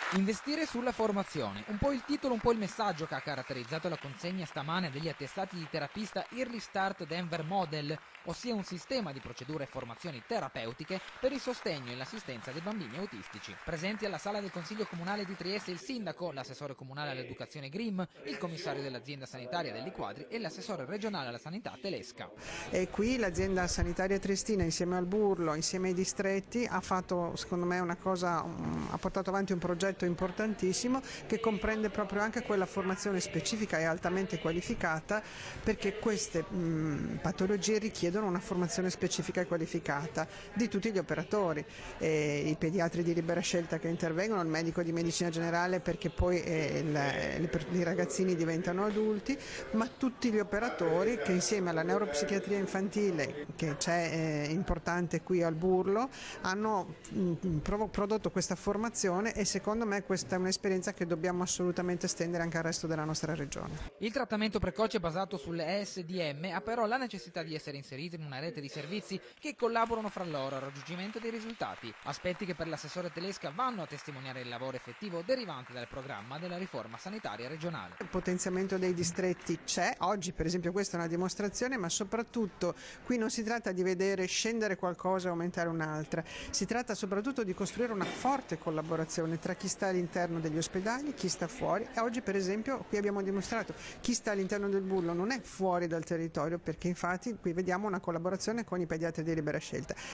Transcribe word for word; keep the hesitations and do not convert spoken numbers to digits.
Investire sulla formazione, un po' il titolo, un po' il messaggio che ha caratterizzato la consegna stamane degli attestati di terapista Early Start Denver Model, ossia un sistema di procedure e formazioni terapeutiche per il sostegno e l'assistenza dei bambini autistici. Presenti alla sala del Consiglio Comunale di Trieste il sindaco, l'assessore comunale all'educazione Grimm, il commissario dell'azienda sanitaria dei Liquadri e l'assessore regionale alla sanità Telesca. E qui l'azienda sanitaria triestina insieme al Burlo, insieme ai distretti, ha fatto secondo me una cosa, ha portato avanti un progetto importantissimo che comprende proprio anche quella formazione specifica e altamente qualificata, perché queste mh, patologie richiedono una formazione specifica e qualificata di tutti gli operatori, eh, i pediatri di libera scelta che intervengono, il medico di medicina generale perché poi eh, le, le, i ragazzini diventano adulti, ma tutti gli operatori che insieme alla neuropsichiatria infantile che c'è eh, importante qui al Burlo hanno mh, prodotto questa formazione, e secondo me questa è un'esperienza che dobbiamo assolutamente estendere anche al resto della nostra regione. Il trattamento precoce basato sulle E S D M ha però la necessità di essere inserito in una rete di servizi che collaborano fra loro al raggiungimento dei risultati, aspetti che per l'assessore Telesca vanno a testimoniare il lavoro effettivo derivante dal programma della riforma sanitaria regionale. Il potenziamento dei distretti c'è, oggi per esempio questa è una dimostrazione, ma soprattutto qui non si tratta di vedere scendere qualcosa e aumentare un'altra, si tratta soprattutto di costruire una forte collaborazione tra chi sta all'interno degli ospedali, chi sta fuori, e oggi per esempio qui abbiamo dimostrato chi sta all'interno del Burlo non è fuori dal territorio, perché infatti qui vediamo una collaborazione con i pediatri di libera scelta.